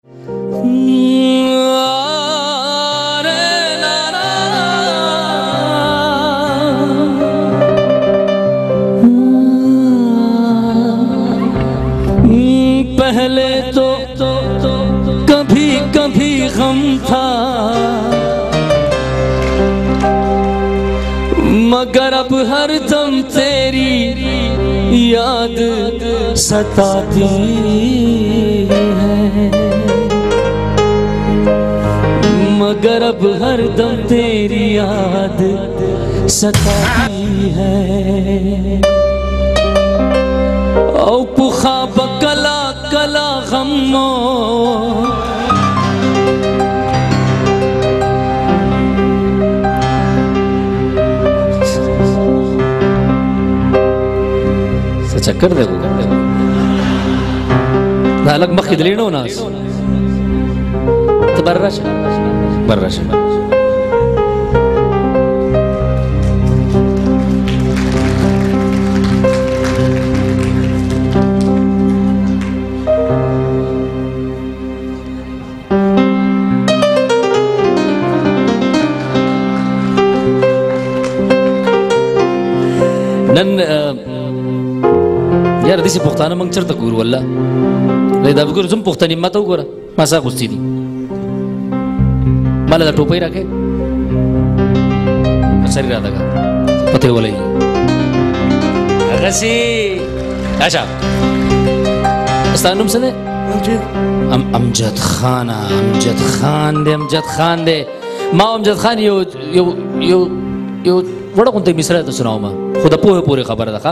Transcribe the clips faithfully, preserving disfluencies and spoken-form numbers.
पहले तो, तो, तो कभी कभी गम था, मगर अब हर दम तेरी याद सताती है, मगर अब हर दम तेरी याद सताती है। औ पुखा बकला कला गमो चक्कर दे को अलग मखी दलीनो नास तबर्रश बर्रश नन यार दिसी पुख्ताना मंग चरता गुरु वल्ला ले दा गुरु तुम पुख्तानी मत गुरा मसा गुस्ती दी माला दा टोपई रखे सरी राधा का पते वाले अगसी अच्छा अस्तानुम सने अम अमजद खान अमजद खान दे अमजद खान दे माँ अमजद खान यो यो यो यो बड़ा कौन ते मिसरा तो सुनाओ माँ खुदा पूरे पूरे खबर रखा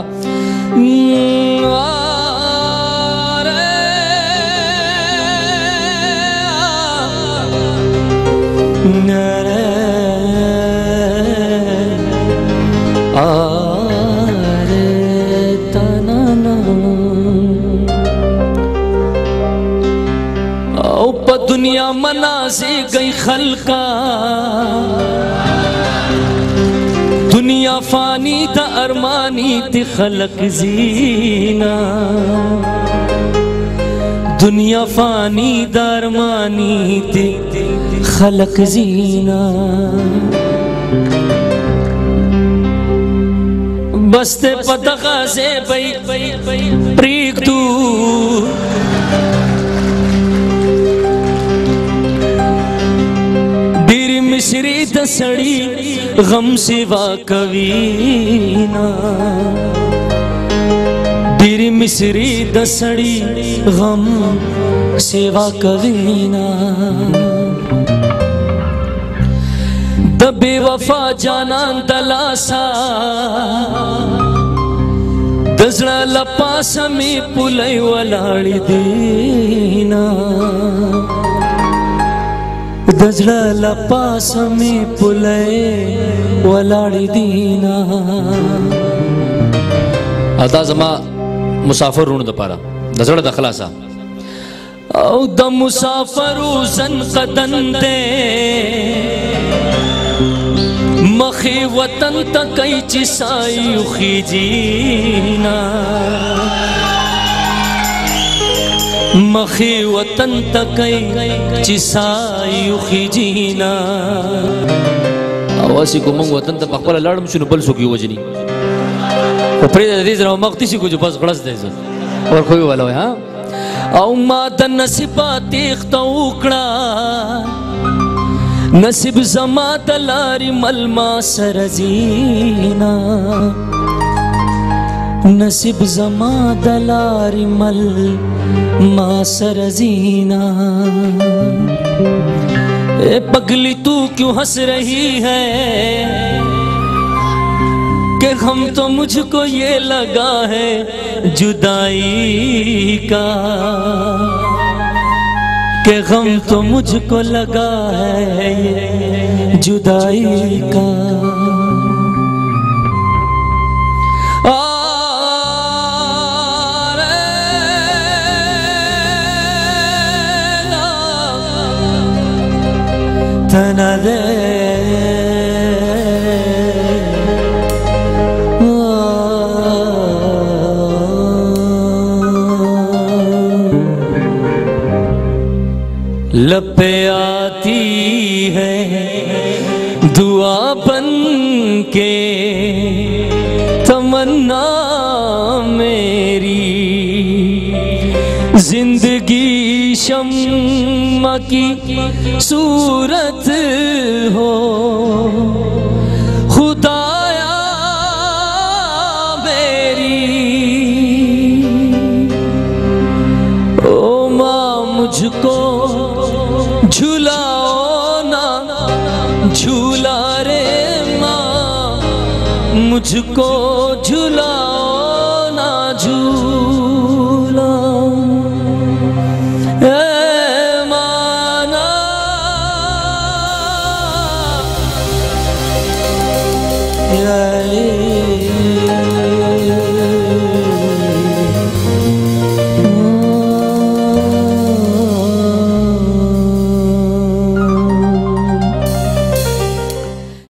दुनिया मनासी गई खलका दुनिया फानी द अरमानी ती खलक जीना दुनिया फानी द अरमानी ती खलक जीना बस्ते पतगा से बई प्रीक तू बीरी मिश्री दसड़ी गम सिवा कवीना बीरी मिश्री दसड़ी गम सिवा कवीना द बेवफा जाना दलासा दजड़ा लपास में पुलई वलाड़ी दीना दजड़ा लपास में पुलई वलाड़ी दीना अता जमा मुसाफर रून दपारा दजड़ा दखलासा औ द मुसाफरू जन कदन दे मखी वतन तकई चिसाई खीजीना मखी वतन तकई चिसाई खीजीना आवासी को मंग वतन तक पकड़ लड़म शुरू बल सुखी वजनी वो प्रेद दीज रहा मक्ति सी कुछ बस गलस दे और कोई वाला है हाँ औ माता नसीबा तीख तो उकड़ा नसीब जमा दलारी मलमा सरजीना नसीब जमा दलारी मल मा सरजीना ए पगली तू क्यों हंस रही है कि हम तो मुझको ये लगा है जुदाई का कि गम तो मुझको लगा है जुदाई का तना दे लब पे आती है दुआ बन के तमन्ना मेरी, जिंदगी शम्मा की सूरत हो खुदाया मेरी। ओ माँ मुझको झुलाओ ना झूला रे माँ, मुझको झुला